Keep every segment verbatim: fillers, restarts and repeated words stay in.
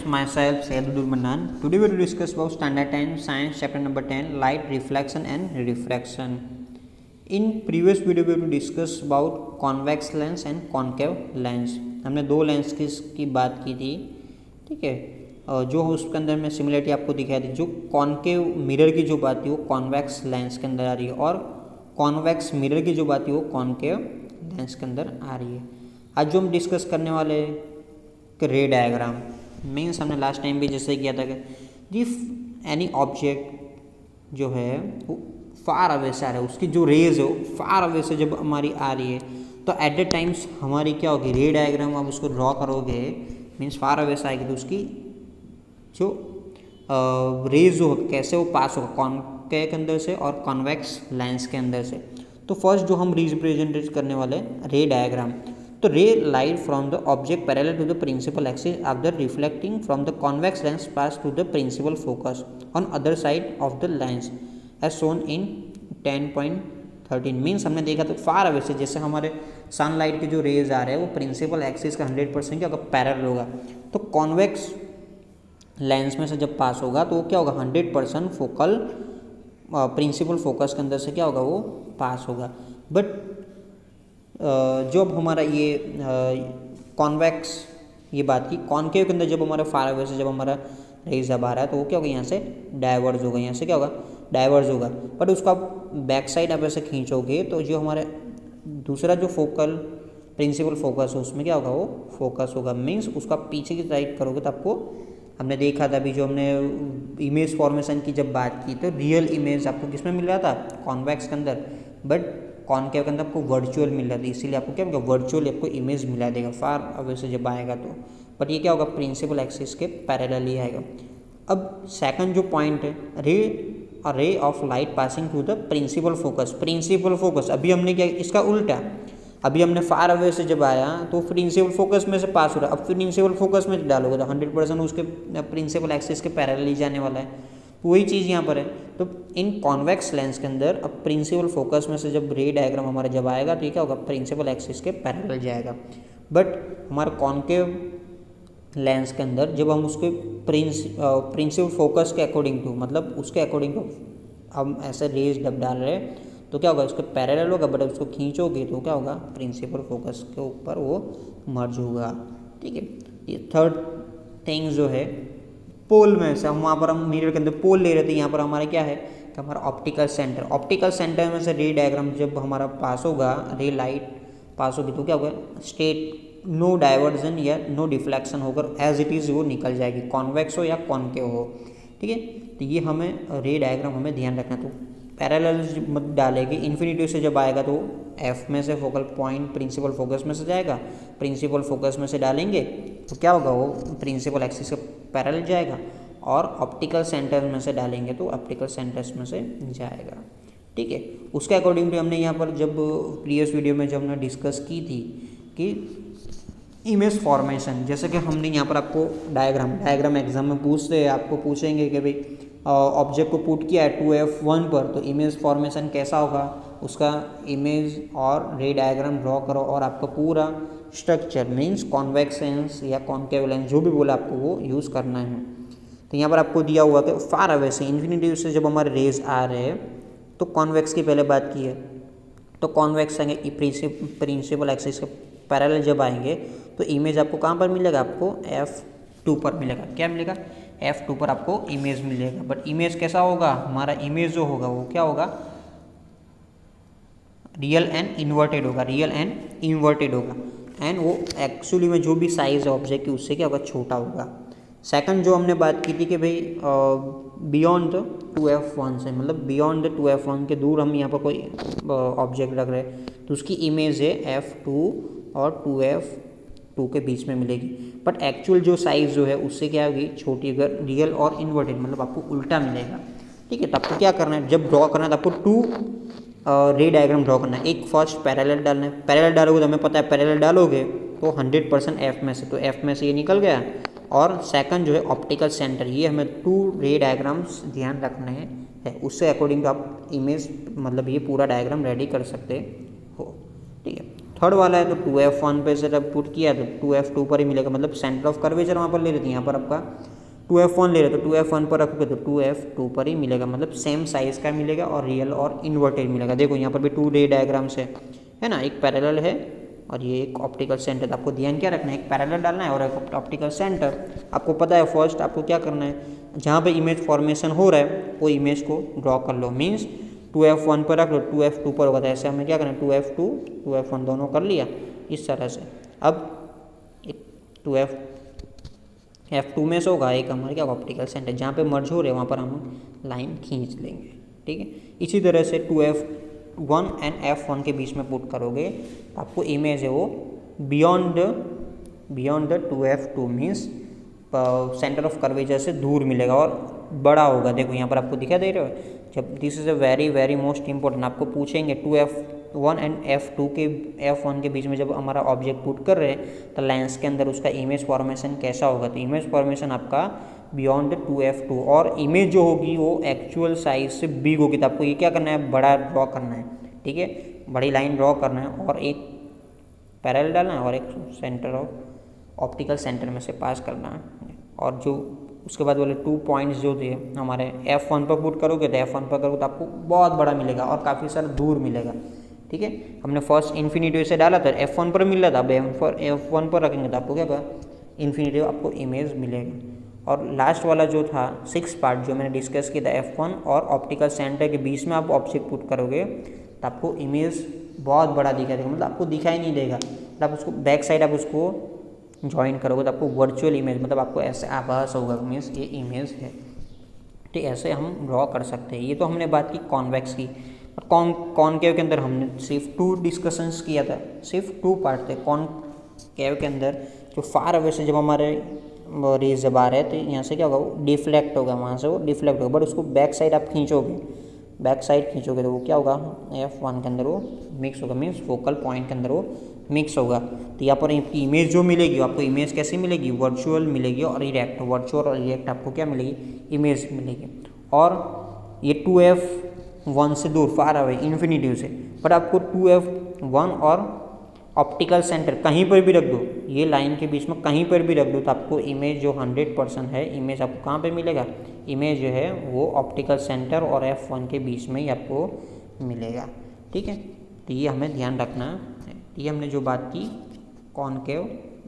myself Sayyidul Manan. Today we will discuss about standard ten science chapter number ten light reflection and refraction. In previous video we will discuss about convex lens and concave lens. हमने दो lens की की बात की थी, ठीक है, जो उसके अंदर में सिमिलरिटी आपको दिखाई थी। जो कॉन्केव मिरर की जो बात थी वो कॉन्वेक्स लेंस के अंदर आ रही है और कॉन्वेक्स मिरर की जो बात थी वो कॉन्केव लेंस के अंदर आ रही है। आज जो हम डिस्कस करने वाले कि रे डायग्राम मीन्स हमने लास्ट टाइम भी जैसे किया था कि इफ एनी ऑब्जेक्ट जो है वो फार अवे से आ रहा है, उसकी जो रेज है वो फार अवे से जब हमारी आ रही है तो एट द टाइम्स हमारी क्या होगी, रे डायग्राम आप उसको ड्रॉ करोगे मीन्स फार अवे से आएगी तो उसकी जो रेज जो कैसे वो पास होगा कॉन्केव के अंदर से और कॉन्वेक्स लेंस के अंदर से। तो फर्स्ट जो हम रिप्रेजेंट करने वाले रे डायग्राम, तो ray light from the object parallel to the principal axis after reflecting from the convex lens pass to the principal focus on other side of the lens as shown in ten point thirteen. Means हमने देखा तो far away से जैसे हमारे sunlight के जो raise आ रहे हैं वो प्रिंसिपल एक्सिस का हंड्रेड परसेंट क्या होगा, पैरेलल होगा। तो कॉन्वेक्स लेंस में से जब पास होगा तो वो क्या होगा, hundred percent focal principal focus के अंदर से क्या होगा, वो पास होगा। बट जब हमारा ये कॉन्वेक्स ये बात की कॉन्केव के अंदर जब हमारा फार अवे से जब हमारा रेज अब आ रहा है तो वो क्या होगा, यहाँ से डाइवर्ज होगा, यहाँ से क्या होगा, डाइवर्ज होगा। बट उसको आप बैक साइड आप ऐसे खींचोगे तो जो हमारे दूसरा जो फोकल प्रिंसिपल फोकस है उसमें क्या होगा, वो फोकस होगा। मीन्स उसका पीछे की साइड करोगे तो आपको हमने देखा था अभी जो हमने इमेज फॉर्मेशन की जब बात की तो रियल इमेज आपको किसमें मिल रहा था, कॉन्वेक्स के अंदर, बट कॉन्केव के अंदर आपको वर्चुअल मिल रहा था। इसीलिए आपको क्या मिलेगा, वर्चुअल आपको इमेज मिला देगा फार अवे से जब आएगा तो। बट ये क्या होगा, प्रिंसिपल एक्सिस के पैरेलल ही आएगा। अब सेकंड जो पॉइंट है, ray a ray of light passing through the principal focus. Principal focus अभी हमने क्या, इसका उल्टा, अभी हमने फार अवे से जब आया तो प्रिंसिपल फोकस में से पास हो रहा है, अब प्रिंसिपल फोकस में डालोगे तो हंड्रेड परसेंट उसके प्रिंसिपल एक्सिस के पैरेलल ही जाने वाला है। वही चीज़ यहाँ पर है। तो इन कॉन्वेक्स लेंस के अंदर अब प्रिंसिपल फोकस में से जब रे डायग्राम हमारा जब आएगा तो ये क्या होगा, प्रिंसिपल एक्सिस के पैरेलल जाएगा। बट हमारा कॉन्केव लेंस के अंदर जब हम उसके प्रिंस प्रिंसिपल फोकस के अकॉर्डिंग टू, मतलब उसके अकॉर्डिंग टू हम ऐसे रेज जब डाल रहे हैं तो क्या होगा, उसके पैरेलल होगा। बट उसको खींचोगे तो क्या होगा, प्रिंसिपल फोकस के ऊपर वो मर्ज होगा, ठीक है। ये थर्ड थिंग जो है पोल में से हम वहाँ पर हम मिरर के अंदर पोल ले रहे थे, यहाँ पर हमारा क्या है कि हमारा ऑप्टिकल सेंटर, ऑप्टिकल सेंटर में से रे डायग्राम जब हमारा पास होगा, रे लाइट पास होगी तो क्या होगा, स्टेट नो डाइवर्जन या नो डिफ्लेक्शन होकर एज इट इज़ वो निकल जाएगी, कॉन्वेक्स हो या कॉन्केव हो, ठीक है। तो ये हमें रे डायग्राम हमें ध्यान रखना। तो पैरेलल मत डालेगी, इन्फिनिटी से जब आएगा तो एफ में से फोकल पॉइंट प्रिंसिपल फोकस में से जाएगा, प्रिंसिपल फोकस में से डालेंगे तो क्या होगा, वो प्रिंसिपल एक्सिस के पैरेलल जाएगा, और ऑप्टिकल सेंटर में से डालेंगे तो ऑप्टिकल सेंटर्स में से जाएगा, ठीक है। उसके अकॉर्डिंग टू हमने यहाँ पर जब प्रीवियस वीडियो में जब हमने डिस्कस की थी कि इमेज फॉर्मेशन, जैसे कि हमने यहाँ पर आपको डायग्राम डायग्राम एग्जाम में पूछते हैं, आपको पूछेंगे कि भाई ऑब्जेक्ट को पुट किया है टू एफ वन पर तो इमेज फॉर्मेशन कैसा होगा, उसका इमेज और रे डायग्राम ड्रॉ करो और आपका पूरा स्ट्रक्चर मीन्स कॉन्वेक्स लेंस या कॉन्केव लेंस जो भी बोला आपको वो यूज़ करना है। तो यहाँ पर आपको दिया हुआ कि फार अवे से इन्फिनिटी से जब हमारे रेज आ रहे हैं तो कॉन्वेक्स की पहले बात की है, तो कॉन्वेक्स आएंगे प्रिंसिपल एक्सिस के पैरेलल जब आएंगे तो इमेज आपको कहाँ पर मिलेगा, आपको एफ टू पर मिलेगा। क्या मिलेगा, एफ टू पर आपको इमेज मिलेगा। बट इमेज कैसा होगा, हमारा इमेज जो होगा वो क्या होगा, रियल एंड इन्वर्टेड होगा, रियल एंड इन्वर्टेड होगा। एंड वो एक्चुअली में जो भी साइज है ऑब्जेक्ट की उससे क्या होगा, छोटा होगा। सेकंड जो हमने बात की थी कि भाई beyond the two F one से, मतलब beyond the two F one के दूर हम यहाँ पर कोई ऑब्जेक्ट रख रहे हैं तो उसकी इमेज है एफ टू और टू एफ टू के बीच में मिलेगी। बट एक्चुअल जो साइज़ जो है उससे क्या होगी, छोटी, अगर रियल और इन्वर्टेड मतलब आपको उल्टा मिलेगा, ठीक है। तो आपको क्या करना है, जब ड्रॉ करना है तो आपको टू रे डायग्राम ड्रॉ करना है। एक फर्स्ट पैरेलल डालना है, पैरेलल डालोगे तो हमें पता है पैरेलल डालोगे तो हंड्रेड परसेंट एफ में से, तो एफ में से ये निकल गया। और सेकंड जो है ऑप्टिकल सेंटर, ये हमें टू रे डायग्राम्स ध्यान रखने हैं, उससे अकॉर्डिंग आप इमेज मतलब ये पूरा डायग्राम रेडी कर सकते हो, ठीक है। थर्ड वाला है तो टू एफ वन पे से जब पुट किया तो टू एफ टू पर ही मिलेगा, मतलब सेंटर ऑफ कर्वेचर वहाँ पर ले रही थी, यहाँ पर आपका टू एफ वन ले रहे तो टू एफ वन पर रखोगे तो टू एफ टू पर ही मिलेगा, मतलब सेम साइज का मिलेगा और रियल और इन्वर्टेड मिलेगा। देखो यहाँ पर भी टू रे डायग्राम्स है है ना, एक पैरेलल है और ये एक ऑप्टिकल सेंटर। आपको ध्यान क्या रखना है, एक पैरेलल डालना है और एक ऑप्टिकल सेंटर। आपको पता है फर्स्ट आपको क्या करना है, जहाँ पे इमेज फॉर्मेशन हो रहा है वो इमेज को ड्रॉ कर लो, मीन्स टू एफ वन पर रख लो, टू एफ टू पर होगा, तो ऐसे हमें क्या करना है, two F two two F one दोनों कर लिया इस तरह से। अब टू एफ एफ टू में से होगा एक हमारे क्या ऑप्टिकल सेंटर, जहाँ पे मर्ज हो रहे हैं वहाँ पर हम लाइन खींच लेंगे, ठीक है। इसी तरह से two F one and F one के बीच में पुट करोगे तो आपको इमेज है वो beyond beyond the two F two means centre of curvature से दूर मिलेगा और बड़ा होगा। देखो यहाँ पर आपको दिखा दे रहे हो, जब this is a very very most important, आपको पूछेंगे two F one and F two के एफ वन के बीच में जब हमारा ऑब्जेक्ट पुट कर रहे हैं तो लेंस के अंदर उसका इमेज फॉर्मेशन कैसा होगा, तो इमेज फॉर्मेशन आपका बियॉन्ड टू एफ टू, और इमेज जो होगी वो एक्चुअल साइज से बिग होगी। तो आपको ये क्या करना है, बड़ा ड्रॉ करना है, ठीक है, बड़ी लाइन ड्रॉ करना है और एक पैरेलल डालना है और एक सेंटर ऑफ ऑप्टिकल सेंटर में से पास करना है। और जो उसके बाद बोले टू पॉइंट्स जो थे हमारे एफ वन पर पुट करोगे तो एफ वन पर करोगे तो आपको बहुत बड़ा मिलेगा और काफ़ी सारा दूर मिलेगा, ठीक है। हमने फर्स्ट इन्फिनिटी से डाला था एफ वन पर मिल रहा था, अब एफ पर एफ वन पर रखेंगे तो आपको क्या होगा, इन्फिनिटी आपको इमेज मिलेगा। और लास्ट वाला जो था सिक्स पार्ट जो मैंने डिस्कस किया था एफ वन और ऑप्टिकल सेंटर के बीच में आप ऑब्जेक्ट पुट करोगे तो आपको इमेज बहुत बड़ा दिखाई देगा, मतलब आपको दिखाई नहीं देगा, तो आप उसको बैक साइड आप उसको ज्वाइन करोगे तो आपको वर्चुअल इमेज, मतलब आपको ऐसे आभास होगा मीन्स ये इमेज है, ठीक, ऐसे हम ड्रॉ कर सकते हैं। ये तो हमने बात की कॉन्वेक्स की। और कॉन कॉनकेव के अंदर हमने सिर्फ टू डिस्कशंस किया था, सिर्फ टू पार्ट थे कॉनकेव के अंदर। जो फार अवे से जब हमारे रेज जब आ रहे हैं तो यहाँ से क्या होगा, वो डिफ्लेक्ट होगा, वहाँ से वो डिफ्लेक्ट होगा, बट उसको बैक साइड आप खींचोगे, बैक साइड खींचोगे तो वो क्या होगा, एफ वन के अंदर वो मिक्स होगा, मीन्स फोकल पॉइंट के अंदर वो मिक्स होगा। तो यहाँ पर इमेज जो मिलेगी आपको इमेज कैसी मिलेगी, वर्चुअल मिलेगी और इरेक्ट, वर्चुअल और इरेक्ट आपको क्या मिलेगी, इमेज मिलेगी। और ये टू एफ वन से दूर फार अवे इन्फिनिटी से, बट आपको टू एफ वन और ऑप्टिकल सेंटर कहीं पर भी रख दो, ये लाइन के बीच में कहीं पर भी रख दो तो आपको इमेज जो हंड्रेड परसेंट है इमेज आपको कहाँ पे मिलेगा, इमेज जो है वो ऑप्टिकल सेंटर और एफ वन के बीच में ही आपको मिलेगा, ठीक है। तो ये हमें ध्यान रखना है। ये हमने जो बात की कॉनकेव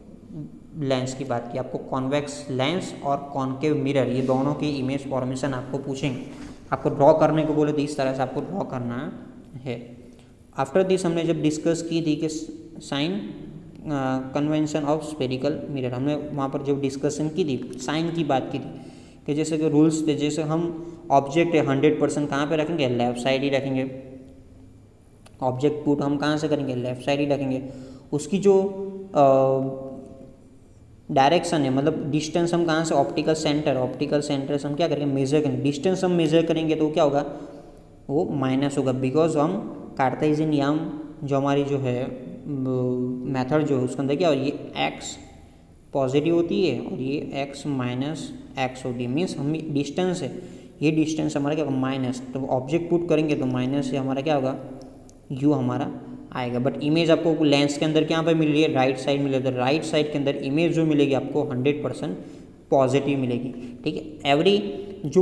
लेंस की बात की, आपको कॉन्वेक्स लेंस और कॉनकेव मिरर ये दोनों की इमेज फॉर्मेशन आपको पूछेंगे, आपको ड्रॉ करने को बोले तो इस तरह से आपको ड्रॉ करना है। आफ्टर दिस हमने जब डिस्कस की थी कि sign convention of spherical mirror, हमने वहाँ पर जब डिस्कशन की थी साइन की बात की थी कि जैसे कि रूल्स थे, जैसे हम ऑब्जेक्ट है हंड्रेड परसेंट कहाँ पर रखेंगे, लेफ्ट साइड ही रखेंगे, ऑब्जेक्ट पुट हम कहाँ से करेंगे, लेफ्ट साइड ही रखेंगे। उसकी जो डायरेक्शन है मतलब डिस्टेंस हम कहाँ से, ऑप्टिकल सेंटर, ऑप्टिकल सेंटर से हम क्या करेंगे, मेजर करेंगे, डिस्टेंस हम मेजर करेंगे तो क्या होगा, वो माइनस होगा, बिकॉज हम कार्टेशियन याम जो हमारी जो है मेथड जो है उसके अंदर क्या हो, ये एक्स पॉजिटिव होती है और ये एक्स माइनस एक्स होती है, मीन्स हम डिस्टेंस है, ये डिस्टेंस हमारा क्या होगा माइनस, तो ऑब्जेक्ट पुट करेंगे तो माइनस से हमारा क्या होगा, यू हमारा आएगा। बट इमेज आपको लेंस के अंदर क्या पे मिल रही है, राइट साइड मिल रही है, राइट साइड के अंदर इमेज जो मिलेगी आपको हंड्रेड परसेंट पॉजिटिव मिलेगी, ठीक है। एवरी जो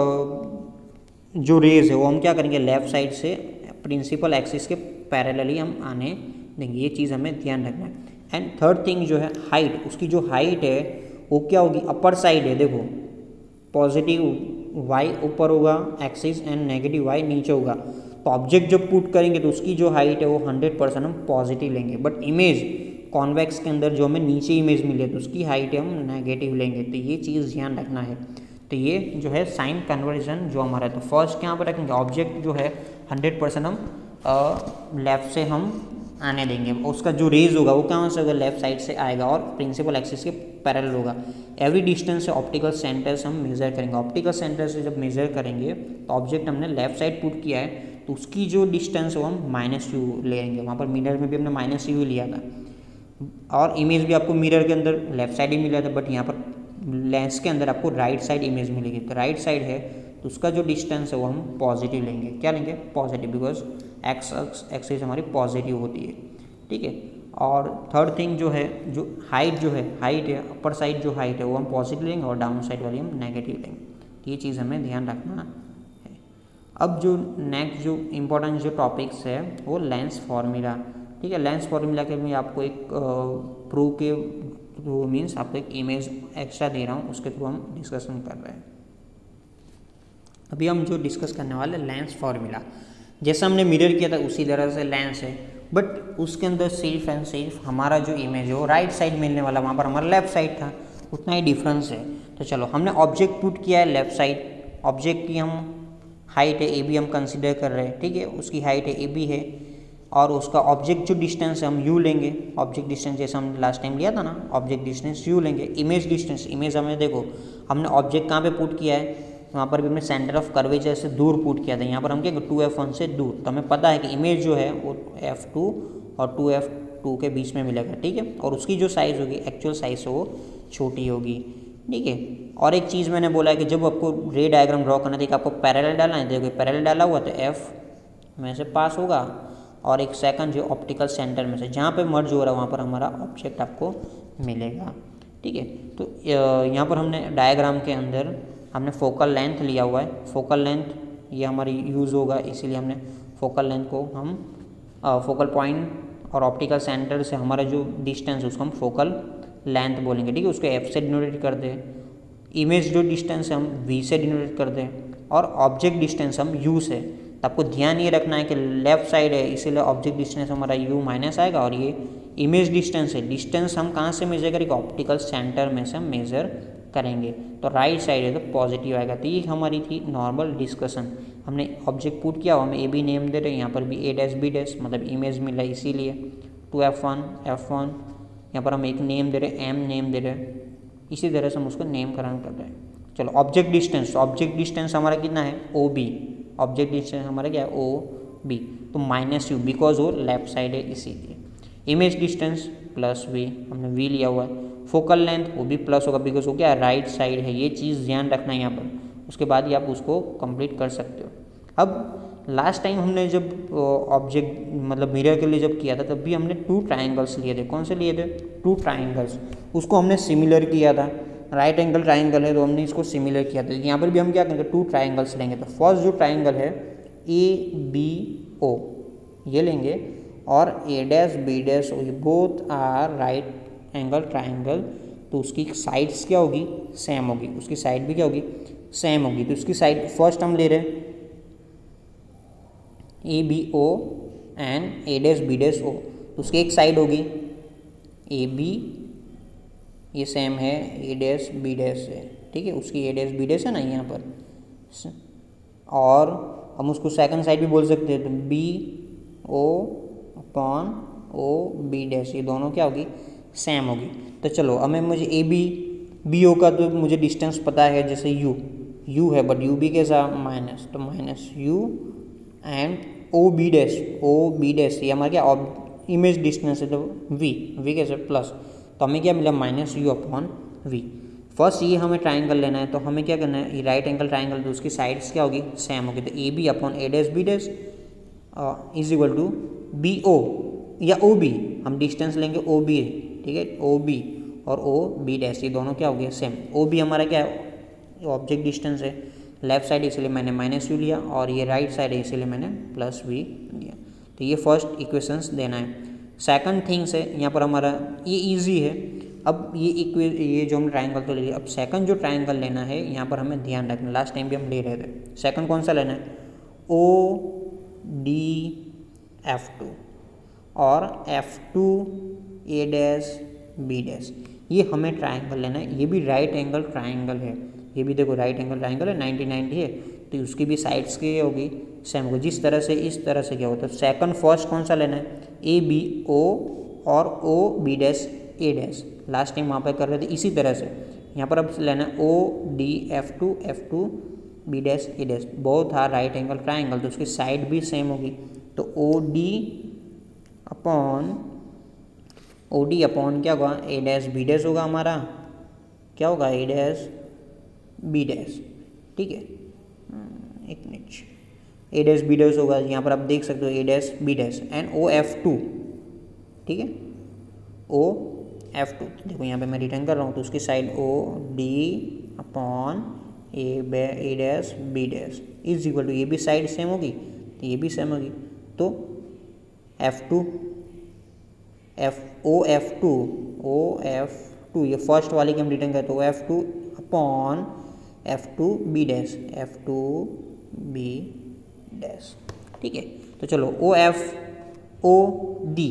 जो रेज है वो हम क्या करेंगे, लेफ्ट साइड से प्रिंसिपल एक्सिस के पैरेलली हम आने देंगे, ये चीज़ हमें ध्यान रखना है। एंड थर्ड थिंग जो है हाइट, उसकी जो हाइट है वो क्या होगी, अपर साइड है, देखो पॉजिटिव वाई ऊपर होगा एक्सिस एंड नेगेटिव वाई नीचे होगा, तो ऑब्जेक्ट जब पुट करेंगे तो उसकी जो हाइट है वो हंड्रेड परसेंट हम पॉजिटिव लेंगे। बट इमेज कॉन्वेक्स के अंदर जो हमें नीचे इमेज मिले तो उसकी हाइट हम नेगेटिव लेंगे, तो ये चीज़ ध्यान रखना है। तो ये जो है साइन कन्वर्जन जो हमारा है, तो फर्स्ट यहाँ पर रखेंगे ऑब्जेक्ट जो है हंड्रेड परसेंट हम लेफ़्ट से हम आने देंगे, उसका जो रेज होगा वो कहाँ से होगा, लेफ्ट साइड से आएगा और प्रिंसिपल एक्सिस के पैरेलल होगा। एवरी डिस्टेंस से ऑप्टिकल सेंटर से हम मेजर करेंगे, ऑप्टिकल सेंटर से जब मेजर करेंगे तो ऑब्जेक्ट हमने लेफ्ट साइड पुट किया है तो उसकी जो डिस्टेंस है वो हम माइनस यू लेंगे, वहाँ पर मिरर में भी हमने माइनस यू लिया था और इमेज भी आपको मिरर के अंदर लेफ्ट साइड ही मिला था, बट यहाँ पर लेंस के अंदर आपको राइट साइड इमेज मिलेगी, तो राइट साइड है तो उसका जो डिस्टेंस है वो हम पॉजिटिव लेंगे, क्या लेंगे पॉजिटिव, बिकॉज एक्स एक्सिस हमारी पॉजिटिव होती है। ठीक है। और थर्ड थिंग जो है, जो हाइट जो है हाइट है अपर साइड जो हाइट है वो हम पॉजिटिव लेंगे और डाउन साइड वाली हम नेगेटिव लेंगे। ये चीज़ हमें ध्यान रखना है। अब जो नेक्स्ट जो इम्पोर्टेंट जो टॉपिक्स है वो लेंस फार्मूला, ठीक है। लेंस फार्मूला के मैं आपको एक प्रूफ के थ्रू मीन्स आपको एक इमेज एक्स्ट्रा दे रहा हूँ, उसके थ्रू हम डिस्कशन कर रहे हैं। अभी हम जो डिस्कस करने वाले लेंस फार्मूला, जैसा हमने मिरर किया था उसी तरह से लेंस है, बट उसके अंदर सिर्फ एंड सिर्फ हमारा जो इमेज है वो राइट साइड मिलने वाला, वहाँ पर हमारा लेफ्ट साइड था, उतना ही डिफरेंस है। तो चलो हमने ऑब्जेक्ट पुट किया है लेफ्ट साइड, ऑब्जेक्ट की हम हाइट है ए बी हम कंसिडर कर रहे हैं, ठीक है। उसकी हाइट है ए बी है और उसका ऑब्जेक्ट जो डिस्टेंस है हम यू लेंगे। ऑब्जेक्ट डिस्टेंस जैसे हम लास्ट टाइम लिया था ना, ऑब्जेक्ट डिस्टेंस यू लेंगे। इमेज डिस्टेंस, इमेज हमें देखो हमने ऑब्जेक्ट कहाँ पे पुट किया है, वहाँ पर भी हमने सेंटर ऑफ कर्वेचर से दूर पुट किया था, यहाँ पर हम क्या टू एफ वन से दूर। तो हमें पता है कि इमेज जो है वो एफ टू और टू एफ टू के बीच में मिलेगा, ठीक है। और उसकी जो साइज़ होगी एक्चुअल साइज़ वो छोटी होगी, ठीक है। और एक चीज़ मैंने बोला है कि जब आपको रे डायग्राम ड्रॉ करना है तो आपको पैरेलल डालना है। देखो पैरेलल डाला हुआ तो एफ में से पास होगा और एक सेकंड जो ऑप्टिकल सेंटर में से जहाँ पे मर्ज हो रहा है वहाँ पर हमारा ऑब्जेक्ट आपको मिलेगा, ठीक है। तो यहाँ पर हमने डायग्राम के अंदर हमने फोकल लेंथ लिया हुआ है। फोकल लेंथ ये हमारी यूज़ होगा, इसीलिए हमने फोकल लेंथ को हम फोकल पॉइंट और ऑप्टिकल सेंटर से हमारा जो डिस्टेंस है उसको हम फोकल लेंथ बोलेंगे, ठीक है। उसको एफ से डिनोट करते हैं। इमेज जो डिस्टेंस है हम वी से डिनोट करते हैं और ऑब्जेक्ट डिस्टेंस हम यू से। तो आपको ध्यान ये रखना है कि लेफ्ट साइड है इसीलिए ऑब्जेक्ट डिस्टेंस हमारा यू माइनस आएगा और ये इमेज डिस्टेंस है, डिस्टेंस हम कहाँ से मेजर करेंगे, ऑप्टिकल सेंटर में से हम मेजर करेंगे। तो राइट साइड है तो पॉजिटिव आएगा। तो ये हमारी थी नॉर्मल डिस्कशन। हमने ऑब्जेक्ट पुट किया, हम ए बी नेम दे रहे हैं, यहाँ पर भी ए डैश बी डैश मतलब इमेज मिल रहा है इसीलिए two F one F one, यहाँ पर हम एक नेम दे रहे हैं, एम नेम दे रहे हैं, इसी तरह से हम उसको नेम करण कर रहे हैं। चलो ऑब्जेक्ट डिस्टेंस, ऑब्जेक्ट डिस्टेंस हमारा कितना है ओ बी, ऑब्जेक्ट डिस्टेंस हमारा क्या है ओ बी, तो माइनस यू बिकॉज वो लेफ्ट साइड है इसीलिए। इमेज डिस्टेंस प्लस वी, हमने वी लिया हुआ है। फोकल लेंथ वो भी प्लस होगा बिकॉज वो क्या राइट साइड है, ये चीज़ ध्यान रखना है यहाँ पर। उसके बाद ही आप उसको कंप्लीट कर सकते हो। अब लास्ट टाइम हमने जब ऑब्जेक्ट मतलब मिरर के लिए जब किया था तब भी हमने टू ट्राइंगल्स लिए थे। कौन से लिए थे, टू ट्राइंगल्स, उसको हमने सिमिलर किया था। राइट एंगल ट्राइंगल है तो हमने इसको सिमिलर किया था। यहाँ पर भी हम क्या करेंगे, टू ट्राइंगल्स लेंगे। तो फर्स्ट जो ट्राइंगल है ए बी ओ ये लेंगे और ए डैश बी डैश ये both are right angle triangle, तो उसकी साइड्स क्या होगी, सेम होगी, उसकी साइड भी क्या होगी, सेम होगी। तो उसकी साइड फर्स्ट हम ले रहे हैं A B O and A dash B dash O, तो उसकी एक साइड होगी ए बी, ये सेम है ए डैश बी डैश है, ठीक है। उसकी ए डैश बी डैश है ना यहाँ पर, और हम उसको सेकंड साइड भी बोल सकते हैं। तो B O upon O B dash ये दोनों क्या होगी, सेम होगी। तो चलो हमें मुझे ए बी बी ओ का तो मुझे डिस्टेंस पता है, जैसे यू यू है बट यू बी कैसा माइनस, तो minus U and O B dash O B dash ये हमारा क्या इमेज डिस्टेंस है, तो वी वी कैसे प्लस, तो हमें क्या मिला minus U upon V. First ये हमें ट्राइंगल लेना है तो हमें क्या करना है, राइट एंगल ट्राइंगल तो उसकी साइड्स क्या होगी, सेम होगी। तो A B upon A dash B dash is equal to B O या ओ बी, हम डिस्टेंस लेंगे ओ बी, ठीक है, ओ बी और ओ बी डैश ये दोनों क्या हो गया सेम। ओ बी हमारा क्या है ऑब्जेक्ट डिस्टेंस है, लेफ्ट साइड इसलिए मैंने माइनस यू लिया और ये राइट साइड है इसलिए मैंने प्लस वी लिया। तो ये फर्स्ट इक्वेशंस देना है। सेकंड थिंग्स है यहाँ पर हमारा ये इजी है। अब ये इक्वे ये जो हम ट्राइंगल तो ले लिया, अब सेकंड जो ट्राइंगल लेना है यहाँ पर हमें ध्यान रखना, लास्ट टाइम भी हम ले रहे थे। सेकंड कौन सा लेना है, ओ डी एफ टू और F two A dash B dash, ये हमें ट्राइंगल लेना है। ये भी राइट एंगल ट्राइंगल है, ये भी देखो राइट एंगल ट्राइंगल है, नाइन्टी नाइन्टी है, तो उसकी भी साइड्स की होगी सेम होगी। जिस तरह से इस तरह से क्या होता है, सेकंड फर्स्ट कौन सा लेना है, ए बी ओ और O B dash A dash, last time वहाँ पर कर रहे थे इसी तरह से। यहाँ पर अब लेना है O D F two F two B dash A dash, both are right angle triangle, तो उसकी साइड भी सेम होगी। तो O D upon O D upon क्या होगा, ए डैश बी डैश होगा हमारा, क्या होगा ए डैश बी डैश, ठीक है। एक minute A dash B dash होगा, यहाँ पर आप देख सकते हो A dash B dash and O F two, ठीक है, ओ एफ टू। देखो यहाँ पे मैं रिटर्न कर रहा हूँ, तो उसकी side O D upon A A dash B dash is equal to, ये भी साइड सेम होगी तो ये भी सेम होगी, तो F two F O F two O F two, ये फर्स्ट वाली की हम रिटर्न करते हो F two upon F two B dash F two B dash. ठीक है, तो चलो O F O D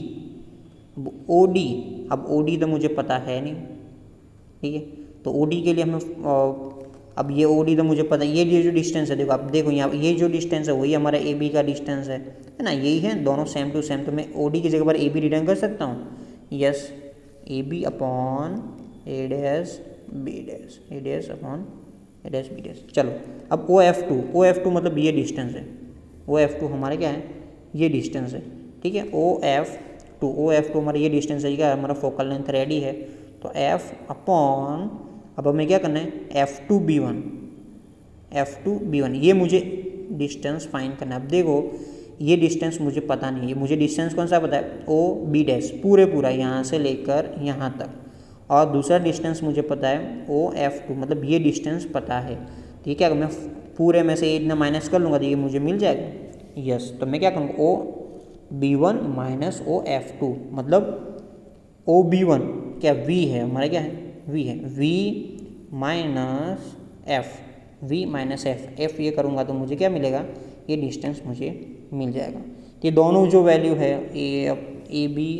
O D, अब ओ डी तो मुझे पता है नहीं, ठीक है, तो ओ डी के लिए हमें, अब ये ओ डी तो मुझे पता है, ये जो डिस्टेंस है देखो, अब देखो यहाँ ये जो डिस्टेंस है वही हमारा ए बी का डिस्टेंस है है ना, यही है, दोनों सेम टू सेम, तो मैं ओ डी की जगह पर ए बी रिटर्न कर सकता हूँ, yes A B upon A dash B dash A dash upon A dash B dash. चलो अब O F two O F two मतलब ये डिस्टेंस है, ओ एफ टू हमारा क्या है, ये डिस्टेंस है, ठीक है, O F two O F two हमारा ये डिस्टेंस है, क्या हमारा फोकल लेंथ रेडी है, तो एफ अपॉन, अब हमें क्या करना है, F two B one F two B one, ये मुझे डिस्टेंस फाइंड करना है। अब देखो ये डिस्टेंस मुझे पता नहीं है, मुझे डिस्टेंस कौन सा पता है, ओ बी डैश पूरे पूरा यहाँ से लेकर यहाँ तक, और दूसरा डिस्टेंस मुझे पता है ओ एफ टू, मतलब ये डिस्टेंस पता है, ठीक है, अगर मैं पूरे में से इतना माइनस कर लूँगा तो ये मुझे मिल जाएगा, यस, तो मैं क्या करूँगा, O B one minus O F two, मतलब ओ बी वन क्या वी है हमारा, क्या है वी है, V minus F V minus F F ये करूँगा तो मुझे क्या मिलेगा, ये डिस्टेंस मुझे मिल जाएगा। तो ये दोनों जो वैल्यू है A A B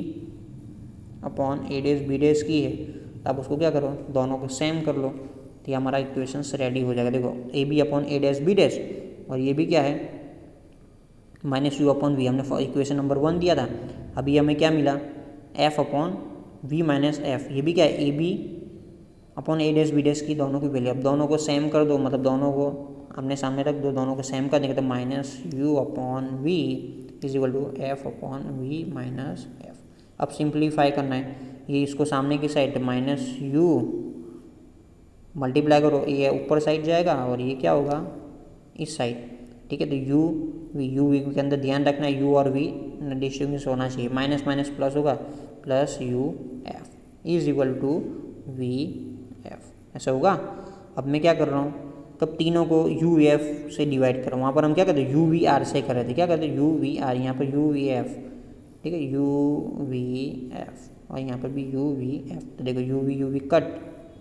upon A dash B dash की है, अब उसको क्या करो, दोनों को सेम कर लो, तो ये हमारा इक्वेशंस रेडी हो जाएगा। देखो A B upon A dash B dash, और ये भी क्या है माइनस यू अपॉन वी, हमने इक्वेशन नंबर वन दिया था, अभी हमें क्या मिला, F upon V minus F, ये भी क्या है A B upon A dash B dash की दोनों की वैल्यू, अब दोनों को सेम कर दो, मतलब दोनों को अपने सामने रख दो, दोनों को सेम कर देंगे, तो minus U upon V is equal to F upon V minus F. अब सिंप्लीफाई करना है, ये इसको सामने की साइड माइनस यू मल्टीप्लाई करो, ये ऊपर साइड जाएगा और ये क्या होगा इस साइड, ठीक है, तो यू वी यू वी के अंदर ध्यान रखना है यू और वी डिस्ट्रीब्यूशन होना चाहिए, माइनस माइनस प्लस होगा, plus U F is equal to V F, ऐसा होगा। अब मैं क्या कर रहा हूँ, तब तीनों को यू वी एफ से डिवाइड कर रहा हूँ, वहाँ पर हम क्या करते हैं यू वी आर से कर रहे थे, क्या करते हैं यू वी आर, यहाँ पर यू वी एफ, ठीक है, यू वी एफ और यहाँ पर भी यू वी एफ, तो देखो U V U V cut,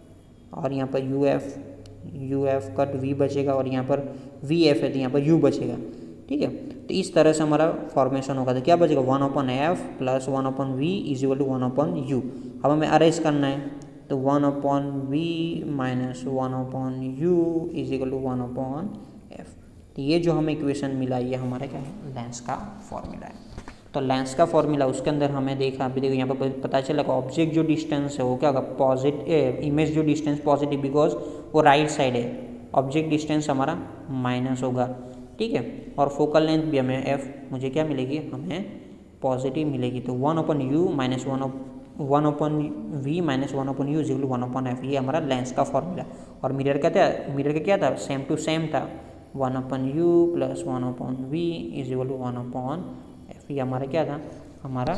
और यहाँ पर U F U F cut V बचेगा, और यहाँ पर वी एफ है तो यहाँ पर यू बचेगा, ठीक है, तो इस तरह से हमारा फॉर्मेशन होगा, तो क्या बचेगा one upon F plus one upon V is equal to one upon U. अब हमें अरेंज करना है, तो one upon V minus one upon U is equal to one upon F, तो ये जो हमें इक्वेशन मिला ये हमारा क्या है लेंस का फॉर्मूला है। तो लेंस का फॉर्मूला उसके अंदर हमें देखा, अभी देखो यहाँ पर पता चला कि ऑब्जेक्ट जो डिस्टेंस है वो क्या होगा पॉजिटिव, इमेज जो डिस्टेंस पॉजिटिव बिकॉज वो राइट साइड है, ऑब्जेक्ट डिस्टेंस हमारा माइनस होगा, ठीक है, और फोकल लेंथ भी हमें एफ मुझे क्या मिलेगी, हमें पॉजिटिव मिलेगी, तो one upon U minus one one upon V minus one upon U is equal to one upon F, ये हमारा लेंस का फॉर्मूला। और मिरर का था, मिरर का क्या था सेम टू सेम था, one upon U plus one upon V is equal to one upon F, ये हमारा क्या था हमारा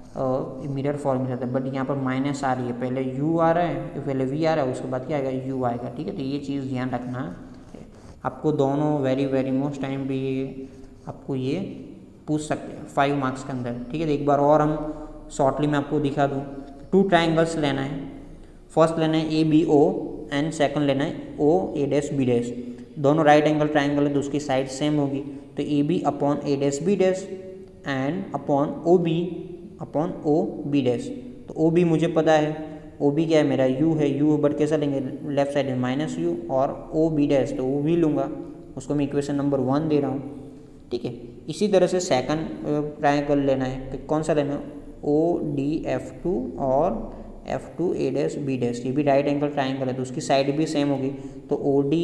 मिरर फॉर्मूला था, बट यहाँ पर माइनस आ रही है, पहले यू आ रहा है, पहले वी आ रहा है, उसके बाद क्या आएगा यू आएगा, ठीक है, तो ये चीज़ ध्यान रखना है आपको, दोनों वेरी वेरी मोस्ट टाइम भी आपको ये पूछ सकते हैं फाइव मार्क्स के अंदर, ठीक है। तो एक बार और हम शॉर्टली मैं आपको दिखा दूँ, टू ट्राइंगल्स लेना है, फर्स्ट लेना है A B O and second लेना है O A dash B dash, दोनों राइट एंगल ट्राइंगल है तो उसकी साइड सेम होगी, तो A B upon A dash B dash and upon O B upon O B dash, तो ओ बी मुझे पता है, ओ बी क्या है मेरा यू है, यू बट कैसा लेंगे लेफ्ट साइड में माइनस यू, और ओ बी डैश तो ओ बी लूँगा, उसको मैं इक्वेशन नंबर वन दे रहा हूँ, ठीक है। इसी तरह से सेकंड ट्राइंगल लेना है, तो कौन सा लेना है ओ डी एफ टू और F two A dash B dash, ये भी राइट एंगल ट्राइंगल है तो उसकी साइड भी सेम होगी, तो O D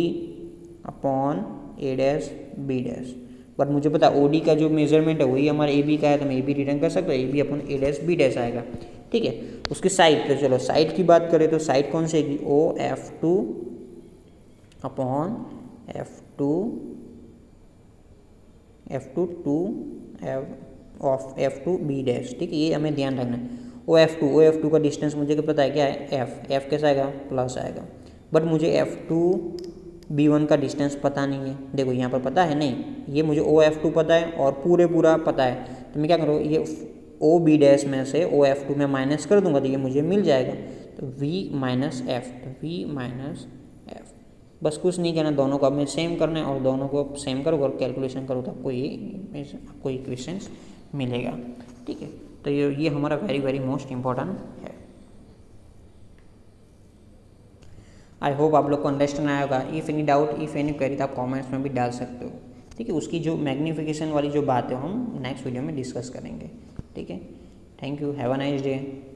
upon A dash B dash, but मुझे पता ओ डी का जो मेजरमेंट है वही हमारा ए बी का है, तो मैं ए बी रिटर्न कर सकता हूँ, A B upon A dash B dash आएगा, ठीक है। उसकी साइड, तो चलो साइड की बात करें तो साइड कौन सी आएगी O F two upon F two F two two F of F two B dash, ठीक है, ये हमें ध्यान रखना है। O F two O F two का डिस्टेंस मुझे क्या पता है, क्या है, एफ एफ कैसा आएगा, प्लस आएगा, बट मुझे एफ टू बी वन का डिस्टेंस पता नहीं है। देखो यहाँ पर पता है नहीं, ये मुझे ओ एफ टू पता है और पूरे पूरा पता है, तो मैं क्या करूँ, ये ओ बी डैश में से ओ एफ टू में माइनस कर दूंगा तो ये मुझे मिल जाएगा। तो वी माइनस एफ, तो वी माइनस एफ, बस कुछ नहीं करना, दोनों को हमें सेम करना है और दोनों को सेम करो और कैलकुलेशन करो तो आपको ये आपको इक्वेशंस मिलेगा। ठीक है, तो ये ये हमारा वेरी वेरी मोस्ट इम्पॉर्टेंट है। आई होप आप लोग को अंडरस्टैंड आया होगा। If any doubt, if any query, तो आप कमेंट्स में भी डाल सकते हो। ठीक है, उसकी जो मैग्नीफिकेशन वाली जो बात है हम नेक्स्ट वीडियो में डिस्कस करेंगे। ठीक है, thank you, have a nice day.